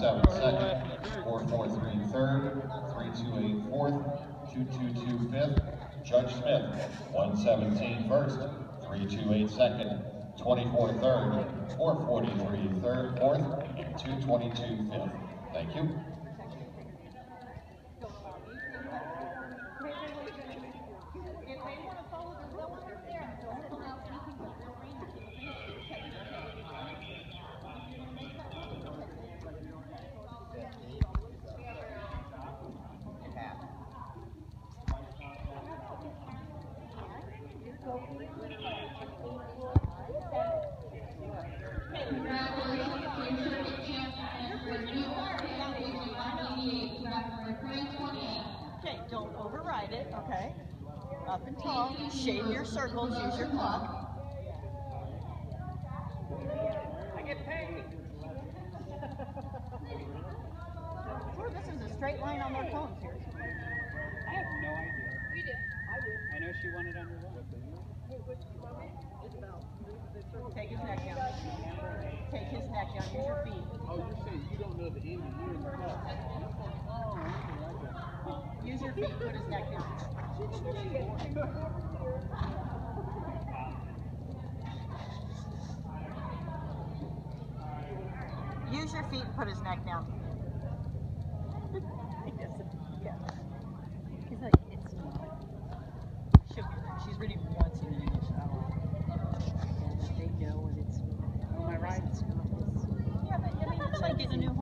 177 second, 443 third, 328 fourth, 222 fifth. Judge Smith, 117 first, 328 second, 24 third, 443 third, fourth, 222 fifth. Thank you. Okay, don't override it, okay? Up and tall, shave your circles, use your clock. I get paid. Sure, this is a straight line on their cones here. I have no idea. You did. I did. I know she wanted under one. Take his neck down. Take his neck down. Use your feet. Oh, you're saying you don't know the end, you're in the top. Oh, okay. Use your feet. Put his neck down. Use your feet and put his neck down.